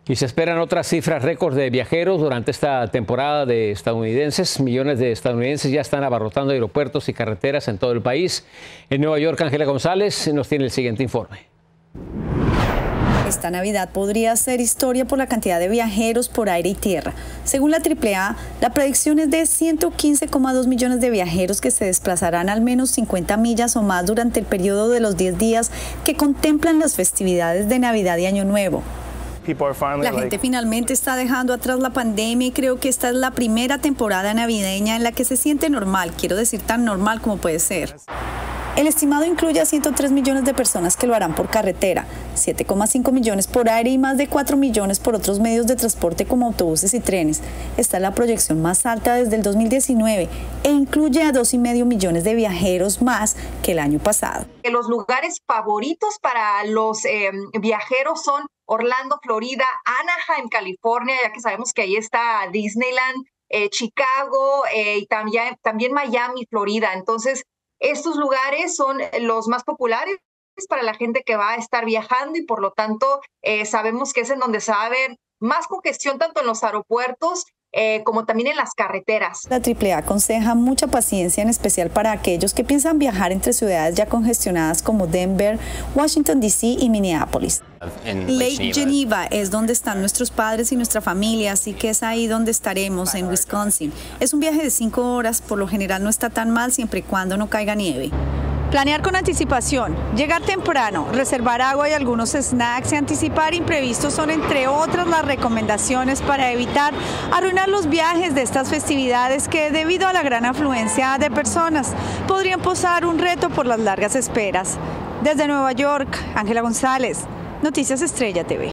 Y se esperan otras cifras récord de viajeros durante esta temporada de estadounidenses. Millones de estadounidenses ya están abarrotando aeropuertos y carreteras en todo el país. En Nueva York, Ángela González nos tiene el siguiente informe. Esta Navidad podría ser historia por la cantidad de viajeros por aire y tierra. Según la AAA, la predicción es de 115,2 millones de viajeros que se desplazarán al menos 50 millas o más durante el periodo de los 10 días que contemplan las festividades de Navidad y Año Nuevo. La gente finalmente está dejando atrás la pandemia y creo que esta es la primera temporada navideña en la que se siente normal, quiero decir tan normal como puede ser. El estimado incluye a 103 millones de personas que lo harán por carretera, 7,5 millones por aire y más de 4 millones por otros medios de transporte como autobuses y trenes. Esta es la proyección más alta desde el 2019 e incluye a 2,5 millones de viajeros más que el año pasado. Los lugares favoritos para los viajeros son Orlando, Florida, Anaheim, California, ya que sabemos que ahí está Disneyland, Chicago y también Miami, Florida. Entonces, estos lugares son los más populares para la gente que va a estar viajando y por lo tanto sabemos que es en donde se va a ver más congestión tanto en los aeropuertos como también en las carreteras. La AAA aconseja mucha paciencia, en especial para aquellos que piensan viajar entre ciudades ya congestionadas como Denver, Washington D.C. y Minneapolis. Lake Geneva es donde están nuestros padres y nuestra familia, así que es ahí donde estaremos, en Wisconsin. Es un viaje de 5 horas, por lo general no está tan mal siempre y cuando no caiga nieve. Planear con anticipación, llegar temprano, reservar agua y algunos snacks y anticipar imprevistos son entre otras las recomendaciones para evitar arruinar los viajes de estas festividades que debido a la gran afluencia de personas podrían posar un reto por las largas esperas. Desde Nueva York, Ángela González, Noticias Estrella TV.